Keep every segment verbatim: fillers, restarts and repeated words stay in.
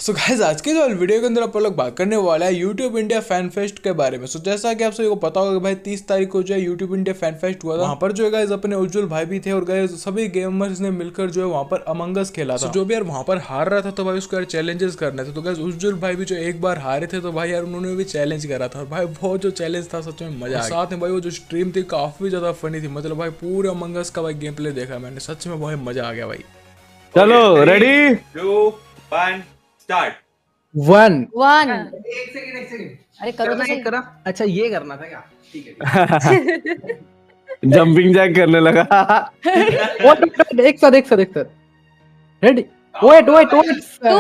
So guys आज के जो वीडियो के अंदर आप लोग बात करने वाला है यूट्यूब इंडिया फैन फेस्ट के बारे में। सो जैसा कि आप सभी को पता होगा भाई तीस तारीख को जो है यूट्यूब इंडिया फैन फेस्ट हुआ था। वहाँ पर जो है गाइस अपने उज्जवल भाई भी थे और गाइस सभी गेमर्स ने मिलकर जो है वहाँ पर अमंग अस खेला था। so, जो भी यार वहाँ पर हार रहा था तो भाई उसको यार चैलेंजेस करने थे। तो गाइस उज्जवल भाई भी जो एक बार हारे थे तो भाई यार उन्होंने भी चैलेंज करा था और भाई वो जो चैलेंज था सच में मजा आ गया। साथ में भाई वो जो स्ट्रीम थी काफी ज्यादा फनी थी। मतलब भाई पूरे अमंग अस का भाई गेम प्ले देखा मैंने, सच में भाई मजा आ गया भाई। चलो ready to one start. One one एक सेकंड एक सेकंड अरे करो तो सही। करा। अच्छा ये करना था क्या? ठीक है। जंपिंग जैक करने लगा। What? एक साथ एक साथ एक साथ ready. Wait wait wait two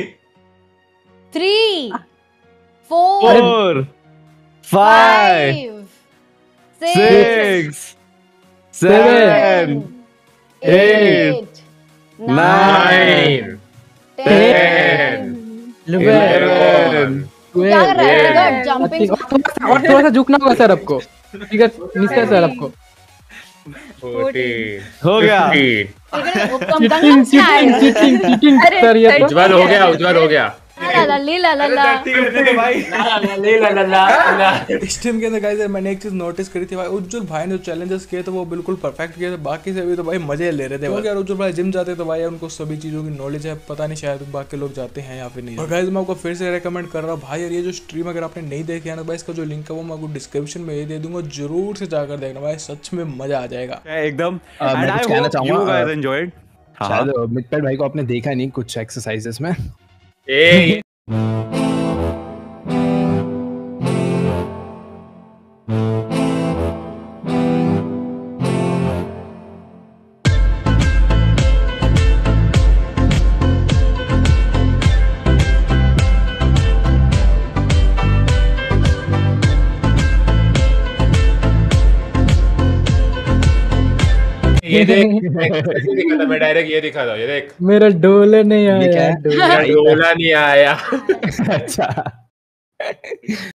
three four four five five six six seven eight nine ten eleven क्या कर रहा है गॉड जंपिंग और थोड़ा सा झुकना होगा सर आपको। ठीक है मिस्टर सर आपको। हो गया। उत्तम cheating Ganga cheating cheating cheating sir ये तो उज्जवल हो गया उज्जवल हो गया ला ला ला ला ला इस टीम के अंदर गाइस मैंने एक चीज नोटिस करी थी भाई, उज्जवल भाई ने जो चैलेंजेस किए थे वो बिल्कुल परफेक्ट किए थे। बाकी से भी तो भाई मजे ले रहे थे। क्योंकि यार उज्जवल भाई जिम जाते तो भाई उनको सभी चीजों की नॉलेज है। पता नहीं शायद बाकी लोग जाते हैं या फिर नहीं। और गाइस मैं आपको फिर से रेकमेंड कर रहा हूँ भाई यार ये जो स्ट्रीम अगर आपने नहीं देखी है ना भाई इसका जो लिंक है वो मैं आपको डिस्क्रिप्शन में ये दे दूंगा, जरूर से जाकर देखना भाई, सच में मजा आ जाएगा एकदम। मैं कुछ कहना चाहूंगा। एंजॉयड शायद मिटपेट भाई को आपने देखा नहीं कुछ एक्सरसाइजेस में। ए ये देख ऐसे दिखा था, मैं डायरेक्ट ये दिखा था, ये देख मेरा डोले नहीं ये क्या आया है? डोले। डोला नहीं आया। अच्छा